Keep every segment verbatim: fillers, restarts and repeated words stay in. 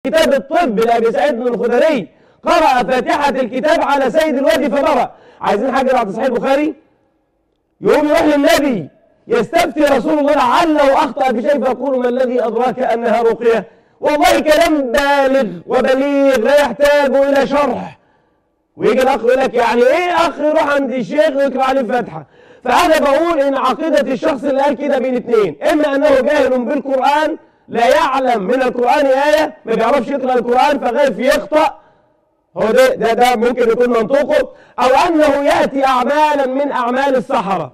كتاب الطب لأبي سعيد بن الخدري قرأ فاتحة الكتاب على سيد الوادي فبرأ. عايزين حاجة بعد صحيح البخاري؟ يقوم يروح للنبي يستفتي رسول الله لعله أخطأ بشيء فيقول ما الذي أدراك أنها رقية؟ والله كلام بالغ وبليغ لا يحتاج إلى شرح. ويجي الأخ يقول لك يعني إيه أخ يروح عند الشيخ ويقرأ عليه فاتحة؟ فأنا بقول إن عقيدة الشخص اللي قال كده بين اثنين، إما أنه جاهل بالقرآن لا يعلم من القرآن آية، ما بيعرفش يقرأ القرآن فخايف يخطأ، هو ده, ده ده ممكن يكون منطوقه، أو أنه يأتي أعمالا من أعمال السحرة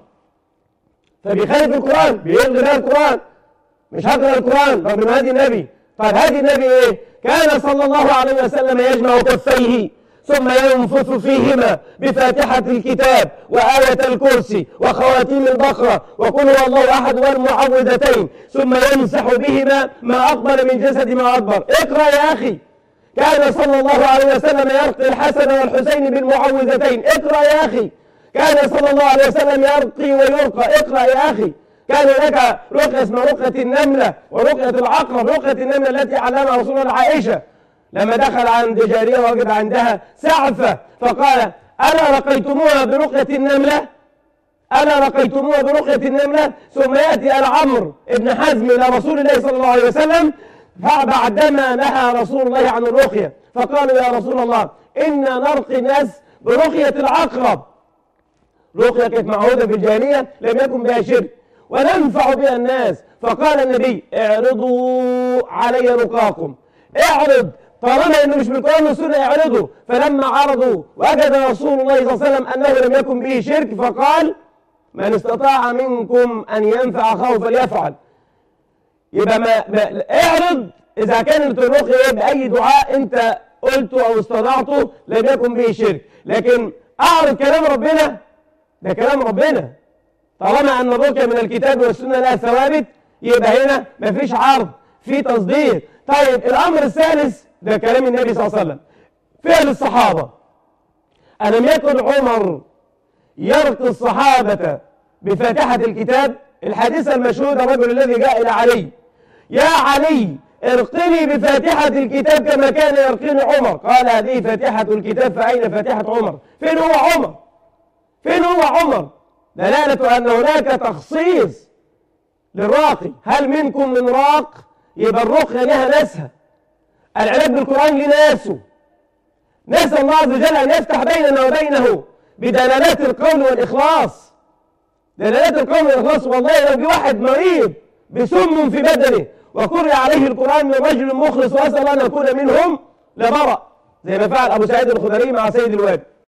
فبيخالف القرآن، بيلغي بها القرآن، مش هقرأ القرآن رغم هدي النبي. طيب هدي النبي إيه؟ كان صلى الله عليه وسلم يجمع كفيه ثم ينفث فيهما بفاتحة الكتاب وآية الكرسي وخواتيم البقرة وقل هو الله أحد والمعوذتين ثم يمسح بهما ما أقبل من جسد ما أدبر. اقرأ يا أخي. كان صلى الله عليه وسلم يرقي الحسن والحسين بالمعوذتين. اقرأ يا أخي. كان صلى الله عليه وسلم يرقي ويرقى. اقرأ يا أخي. كان هناك رقية اسمها رقية النملة ورقية العقرب. رقية النملة التي علمها رسول الله عائشة لما دخل عند جارية وجد عندها سعفة فقال ألا رقيتموها برقية النملة؟ ألا رقيتموها برقية النملة؟ ثم يأتي العمرو ابن حزم إلى رسول الله صلى الله عليه وسلم بعدما نهى رسول الله عن الرقية فقالوا يا رسول الله إنا نرقي الناس برقية العقرب. رقية كانت معهودة في الجاهلية لم يكن بها شرك وننفع بها الناس. فقال النبي اعرضوا علي رقاكم. اعرض طالما انه مش بالقرآن والسنة يعرضوا. فلما عرضوا وجد رسول الله صلى الله عليه وسلم انه لم يكن به شرك فقال من استطاع منكم ان ينفع اخاه فليفعل. يبقى ما, ما اعرض اذا كانت الرقية باي دعاء انت قلته او استطعته لم يكن به شرك، لكن اعرض كلام ربنا ده كلام ربنا. طالما ان الرقية من الكتاب والسنة لها ثوابت يبقى هنا مفيش عرض، في تصديق. طيب الامر الثالث ده كلام النبي صلى الله عليه وسلم، فعل الصحابة. ألم يكن عمر يرقي الصحابة بفاتحة الكتاب؟ الحديث المشهور الرجل الذي جاء إلى علي يا علي ارقني بفاتحة الكتاب كما كان يرقيني عمر. قال هذه فاتحة الكتاب فأين فاتحة عمر؟ فين هو عمر؟ فين هو عمر؟ دلالة أن هناك تخصيص للراقي. هل منكم من راق؟ يبقى الرقية لها ناسها. العلاج بالقرآن لناسه. نسأل الله عز وجل أن يفتح بيننا وبينه بدلالات القول والإخلاص. دلالات القول والإخلاص. والله لو جه واحد مريض بسم في بدنه وقرئ عليه القرآن من رجل مخلص وأسأل الله أن يكون منهم لبرأ، زي ما فعل أبو سعيد الخدري مع سيد الوادي.